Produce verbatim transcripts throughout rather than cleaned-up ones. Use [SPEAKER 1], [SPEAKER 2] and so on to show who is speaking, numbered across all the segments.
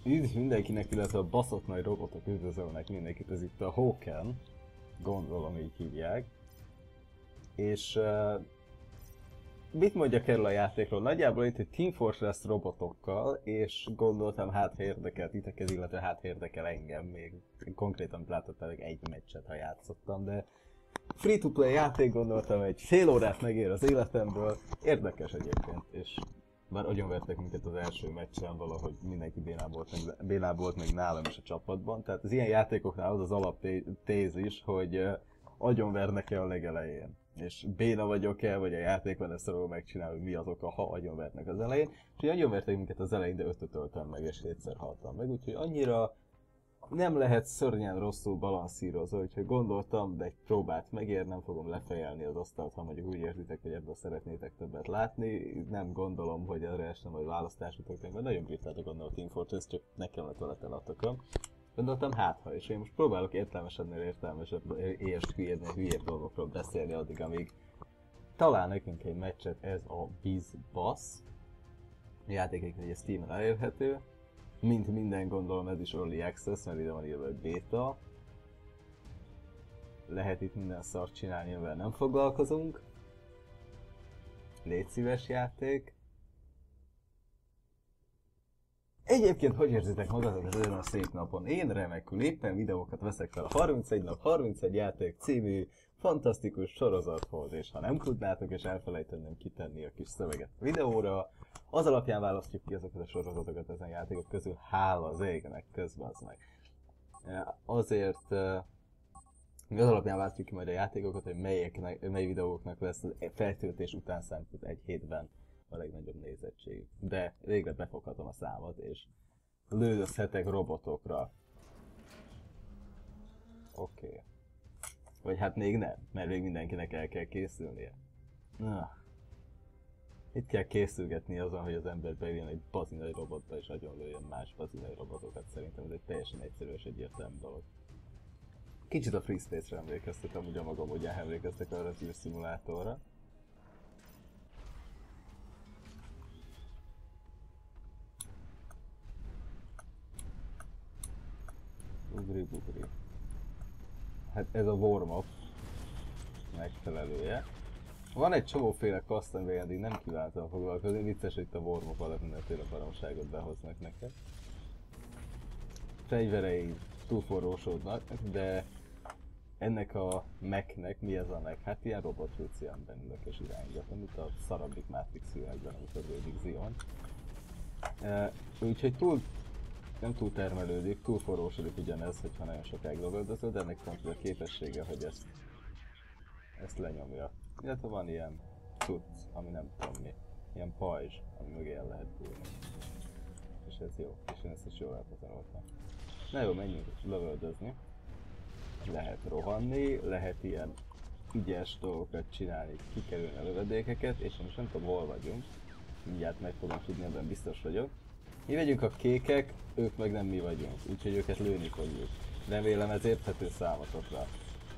[SPEAKER 1] Üdv mindenkinek, illetve a baszott nagy robotok üdvözölnek mindenkit, ez itt a Hawken, gondolom így hívják. És uh, mit mondjak erről a játékról? Nagyjából itt egy Team Fortress robotokkal, és gondoltam, hát ha érdekel titeket, illetve hát ha érdekel engem még. Konkrétan látottam egy meccset, ha játszottam, de free-to-play játék, gondoltam, egy fél órát megér az életemből. Érdekes egyébként, és bár agyonvertek minket az első meccsen, valahogy mindenki bénább volt, meg, bénább volt meg nálam is a csapatban. Tehát az ilyen játékoknál az az alaptézis, hogy uh, agyonvernek-e a legelején. És béna vagyok-e, vagy a játékban ezt arról megcsinálni, hogy mi az oka, ha agyonvernek az elején. És így agyonvertek minket az elején, de ötöt öltem meg, és hétszer haltam meg, úgyhogy annyira nem lehet szörnyen rosszul balanszírozva, úgyhogy gondoltam, de egy próbát megér, nem fogom lefejelni az asztalt, ha mondjuk úgy érzitek, hogy ebből szeretnétek többet látni. Nem gondolom, hogy erre esne majd választásotok, mert nagyon bírtátok annál a Team Fortress, csak nekem lett vele telatokom. Gondoltam, hát ha, és én most próbálok értelmesebbnél értelmesebb, és hülyédnél hülyébb dolgokról beszélni addig, amíg talán nekünk egy meccset, ez a BizBass. A játék egy Steam-en elérhető. Mint minden, gondolom ez is Early Access, mert ide van írva, hogy Beta. Lehet itt minden szart csinálni, amivel nem foglalkozunk. Légy szíves játék. Egyébként hogy érzitek magatok ezen a szép napon? Én remekül éppen videókat veszek fel a harmincegy nap harmincegy játék című fantasztikus sorozathoz, és ha nem tudnátok és elfelejteném kitenni a kis szöveget a videóra, az alapján választjuk ki azokat a sorozatokat ezen játékok közül, hála az égnek, közben az meg. Azért az alapján választjuk ki majd a játékokat, hogy melyeknek, mely videóknak lesz az feltöltés után számított egy hétben a legnagyobb nézettség. De végre befoghatom a számot, és lődözhetek robotokra. Oké. Okay. Vagy hát még nem, mert még mindenkinek el kell készülnie. Ah. Itt kell készülgetni azon, hogy az ember bejön egy bazi nagy robotba és agyon lőjön más bazi nagy robotokat. Szerintem ez egy teljesen egyszerű és egyértelmű dolog. Kicsit a Free Space-re emlékeztetem, ugye magam, hogy emlékeztek arra az űrszimulátorra. Ugri-bugri. Hát ez a warm-up megfelelője. Van egy csomóféle custom, de eddig nem kívántam foglalkozni, vicces, hogy itt a warm-up alatt mindenféle baromságot behoznak neked. Fegyverei túlforrósodnak, de ennek a Mac-nek, mi ez a Mac? Hát ilyen robot Lucianben ülök és irányítom, mint a szarabbik Matrix filmekben, amit a Rödik Zion. E, úgyhogy túl, nem túl termelődik, túl forrósodik ugyanez, hogyha nagyon sokáig lövöldözöl, de ennek pont a képessége, hogy ezt, ezt lenyomja. Illetve van ilyen cucc, ami nem tudom mi, ilyen pajzs, ami mögé el lehet bújni. És ez jó, és én ezt is jól elpazaroltam. Na jó, menjünk lövöldözni. Lehet rohanni, lehet ilyen ügyes dolgokat csinálni, kikerülni a lövedékeket, és most nem tudom, hol vagyunk. Mindjárt meg fogom tudni, ebben biztos vagyok. Mi vagyunk a kékek, ők meg nem mi vagyunk, úgyhogy őket lőni fogjuk. Remélem ez érthető számotokra.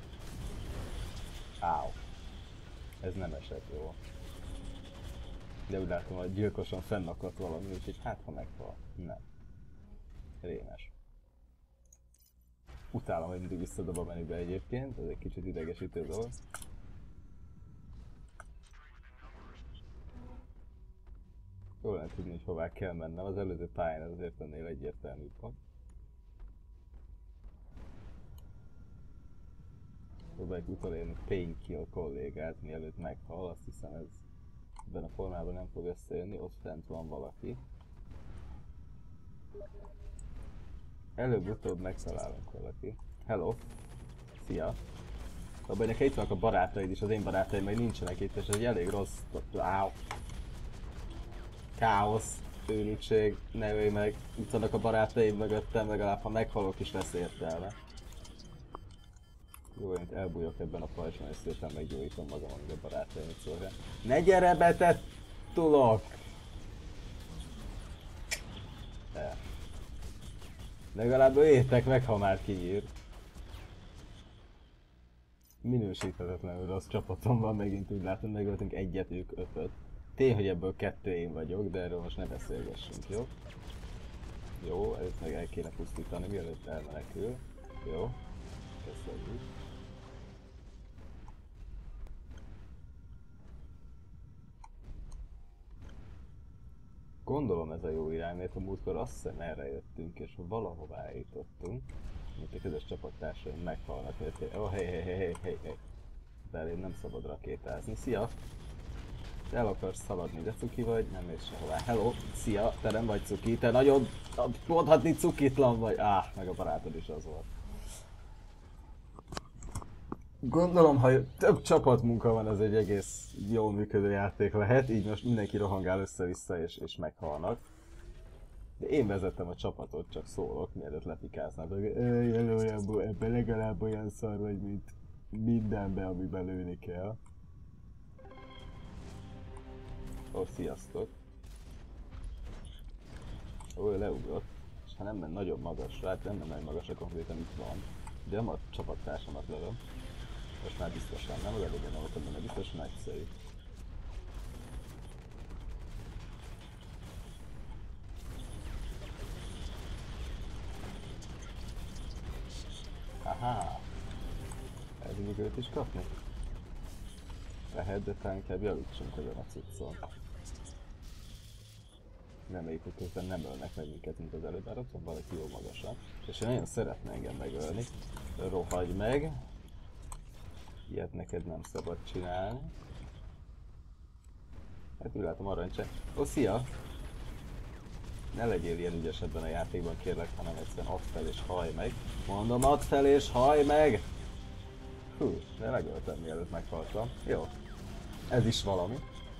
[SPEAKER 1] Áó. Ez nem esett jó. De úgy látom, hogy gyilkosan fennakadt valami, úgyhogy hát ha meghal. Nem. Rémes. Utálom, hogy mindig visszadob a menübe egyébként, ez egy kicsit idegesítő dolog. Jól lehet tudni, hogy hová kell mennem, az előző pályán ez azért ennél egyértelműbb van. Próbáljuk utolérni Painkill kollégát, mielőtt meghal, azt hiszem ez ebben a formában nem fog összejönni, ott fent van valaki. Előbb-utóbb megtalálunk valaki. Hello! Szia! A baj, nekem itt vannak a barátaid is, az én barátaim meg nincsenek itt, és ez egy elég rossz... Áó! Káosz, őrültség, ne ölj meg, itt vannak a barátaid mögöttem, legalább ha meghalok is lesz értelme. Jó, én elbújok ebben a pajzsban, és szépen meggyógyítom magam, amíg a barátaim itt szolgál. Ne gyere be, te tulok! De. Legalább öljétek meg, ha már kinyír. Minősíthetetlenül rossz csapatom van, megint úgy látom, megöltünk egyet, ők ötöt. Tény, hogy ebből kettő én vagyok, de erről most ne beszélgessünk, jó? Jó, ezt meg el kéne pusztítani, mielőtt elmenekül. Jó, köszönjük. Gondolom ez a jó irány, mert a múltkor azt hiszem erre jöttünk, és valahová eljutottunk. Mint a közös csapattársaim meghalnak, hogy oh, hé, hé, hé, hé, hé, hé. Belém nem szabad rakétázni. Szia! Te el akarsz szaladni, de cuki vagy? Nem mész sehová. Hello! Szia! Te nem vagy cuki, te nagyon mondhatni cukitlan vagy. Áh, meg a barátod is az volt. Gondolom, ha több csapatmunka van, ez egy egész jól működő játék lehet, így most mindenki rohangál össze-vissza és, és meghalnak. De én vezettem a csapatot, csak szólok, mielőtt lefikáznak, hogy ebben legalább olyan szar vagy, mint mindenbe, amiben lőni kell. Ó, sziasztok! Ó, ő leugrott, és ha nem ment nagyon magasra, hát nem ment nagyon magasra, konkrétan itt van. De nem a csapattársamat lövöm. Most már biztosan, nem az előbb nem voltam benne, biztos nagyszerű. Haha! Elvinni őt is kapni? Lehet, de talán inkább javítsunk ezen a cuccon. Reméljük, hogy közben nem ölnek meg minket, mint az előbb, bár ott van valaki jó magasan. És én nagyon szeretne engem megölni. Rohagy meg! Ilyet neked nem szabad csinálni. Hát úgy látom aranycse. Ó, szia! Ne legyél ilyen ügyes ebben a játékban, kérlek, hanem egyszerűen add fel és hajj meg. Mondom, add fel és hajj meg! Hú, de megöltem mielőtt meghaltam. Jó. Ez is valami.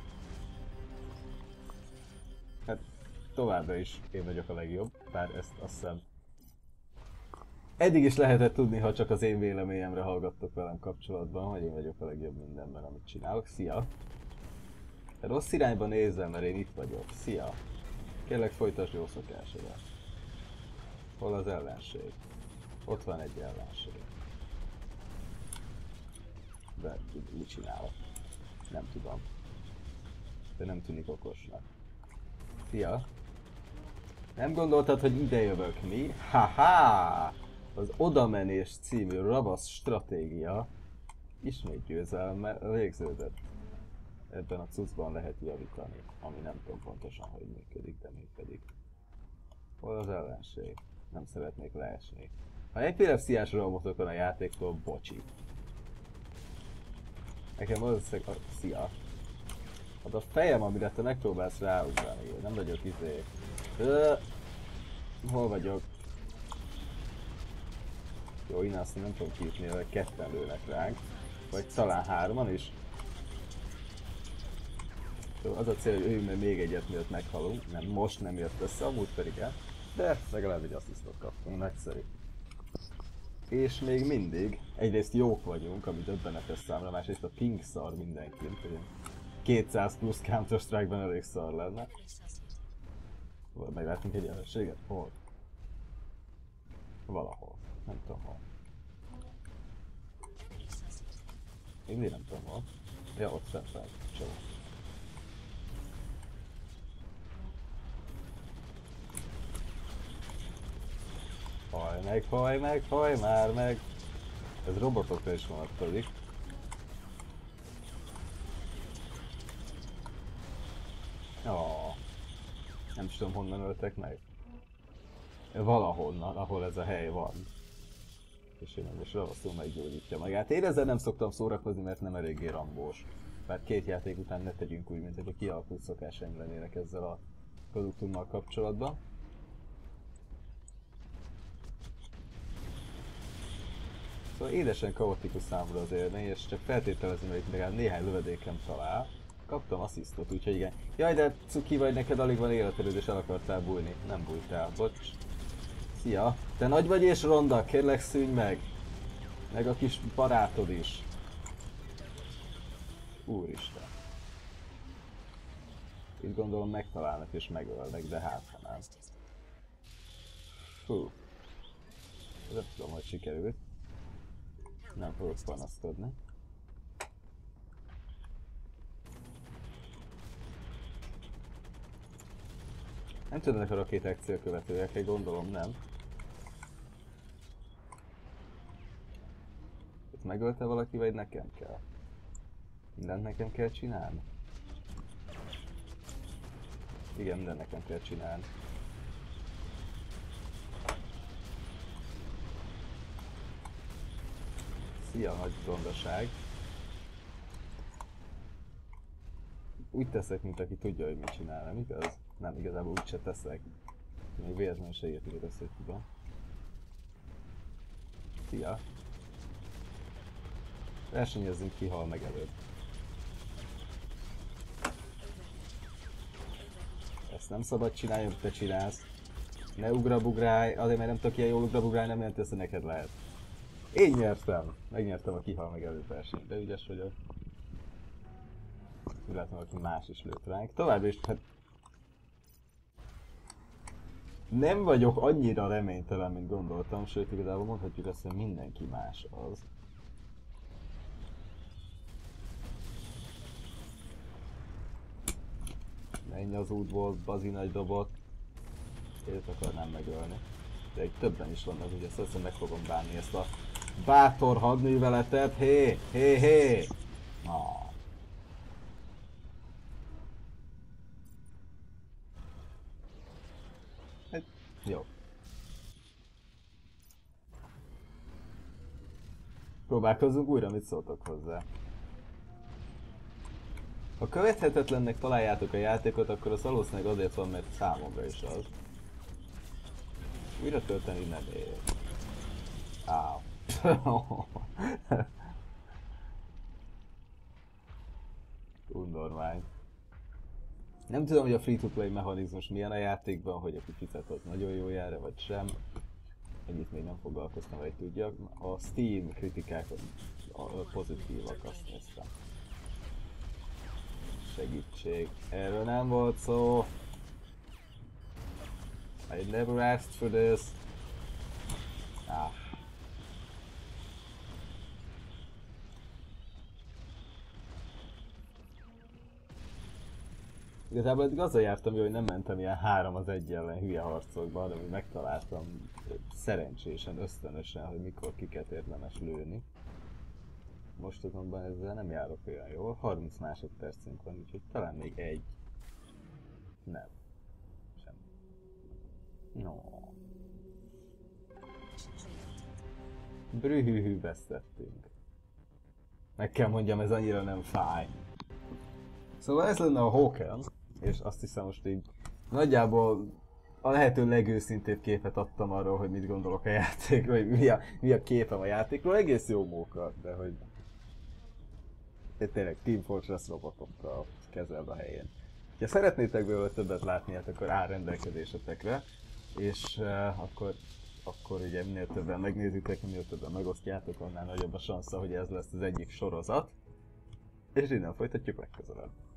[SPEAKER 1] Hát továbbra is én vagyok a legjobb, bár ezt azt hiszem eddig is lehetett tudni, ha csak az én véleményemre hallgattok velem kapcsolatban, hogy én vagyok a legjobb mindenben, amit csinálok. Szia! Rossz irányba nézem, mert én itt vagyok. Szia! Kérlek, folytasd jó szokásodat. Hol az ellenség? Ott van egy ellenség. De mit csinálok? Nem tudom. De nem tűnik okosnak. Szia! Nem gondoltad, hogy ide jövök, mi? Haha! Az odamenés című ravasz stratégia ismét győzelemmel végződött. Ebben a cuccban lehet javítani, ami nem tudom pontosan, hogy működik, de működik. Hol az ellenség? Nem szeretnék leesni. Ha epilepsziás robotok van a játéktól, bocsi. Nekem valószínűleg a... Szia! Hát a fejem, amire te megpróbálsz ráugrani, nem vagyok izé... Ö... Hol vagyok? Jó, innen azt nem tudom kiütni, hogy ketten lőnek ránk. Vagy talán hárman is. Az a cél, hogy öljünk meg még egyet, miatt meghalunk. Nem, most nem jött össze, amúgy pedig el. De legalább egy asszisztot kaptunk, nagyszerű. És még mindig, egyrészt jók vagyunk, ami döbbenetes számra, másrészt a ping szar mindenkint, hogy kétszáz plusz Counter Strike-ben elég szar lenne. Meglátunk egy ellenséget? Hol? Valahol. Nem tudom hol. Mindig nem tudom hol. Ja, ott fent fel. Csó. Hajj meg, hajj meg, hajj már meg! Ez robotokra is vonatkozik. Oh, nem is tudom honnan öltek meg. Valahonnan, ahol ez a hely van. És én most ravaszul meggyógyítja magát. Én ezzel nem szoktam szórakozni, mert nem eléggé rambós. Bár két játék után ne tegyünk úgy, mint hogy a kialakult szokásaim lennének ezzel a produktummal kapcsolatban. Szóval édesen kaotikus számomra az élmény, és csak feltételezem, hogy itt legalább néhány lövedékem talál. Kaptam asszisztot, úgyhogy igen. Jaj, de cuki vagy, neked alig van életerőd és el akartál bújni. Nem bújtál, bocs. Szia! Te nagy vagy és ronda, kérlek szűnj meg! Meg a kis barátod is. Úristen. Itt gondolom megtalálnak és megölnek, de hát ha nem. Fú. Nem tudom, hogy sikerült. Nem fogok panaszkodni. Nem tudnak a rakéták célkövetőek, gondolom nem. Ezt megölte valaki, vagy nekem kell? Mindent nekem kell csinálni? Igen, mindent nekem kell csinálni. Szia, nagy gondosság. Úgy teszek, mint aki tudja, hogy mit csinál, nem igaz? Nem, igazából úgy se teszek. Még véletlenül se értik össze, hogy tudom. Szia. Versenyezzünk, ki hal meg előbb. Ezt nem szabad csinálni, amit te csinálsz. Ne ugrabugrálj, azért mert nem tudok ilyen jól ugrabugrálni, nem jelenti, hogy neked lehet. Én nyertem! Megnyertem a kihal meg előbb versenyt, de ügyes vagyok. Úgy látom, hogy más is lőtt ránk. Továbbra is, hát... Nem vagyok annyira reménytelen, mint gondoltam, sőt igazából mondhatjuk azt, hogy mindenki más az. Menj az útból, bazi nagy dobot. Őt akarnám megölni. De itt többen is vannak, ugye szóval meg fogom bánni ezt a bátor hadműveletet. Hé, hé, hé! Ah. Hát, jó. Próbálkozzunk újra, mit szóltok hozzá. Ha követhetetlennek találjátok a játékot, akkor az valószínűleg azért van, mert számomra is az. Újra tölteni nem ér. Áú. Unnormány. Nem tudom, hogy a free-to-play mechanizmus milyen a játékban, hogy aki fizet az nagyon jó jár, vagy sem. Ennyit még nem foglalkoztam, hogy tudjak. A Steam kritikák a pozitívak, azt néztem. Segítség. Erről nem volt szó. I never asked for this. Ah. Igazából eddig azzal jártam jó, hogy nem mentem ilyen három az egy ellen hülye harcokba, hanem hogy megtaláltam szerencsésen, ösztönösen, hogy mikor kiket érdemes lőni. Most azonban ezzel nem járok olyan jól, harminc másodpercünk van, úgyhogy talán még egy. Nem. Semmi. No. Brühühű vesztettünk. Meg kell mondjam, ez annyira nem fáj. Szóval ez lenne a Hawken, és azt hiszem most így nagyjából a lehető legőszintébb képet adtam arról, hogy mit gondolok a játékról, hogy mi a, mi a képem a játékról. Egész jó móka, de hogy tényleg Team Fortress robotokkal kezeld a helyén. Ha szeretnétek belőle többet látni, hát akkor áll rendelkezésetekre, és uh, akkor, akkor ugye minél többen megnézitek, minél többen megosztjátok, annál nagyobb a sansza, hogy ez lesz az egyik sorozat. És innen folytatjuk legközelebb.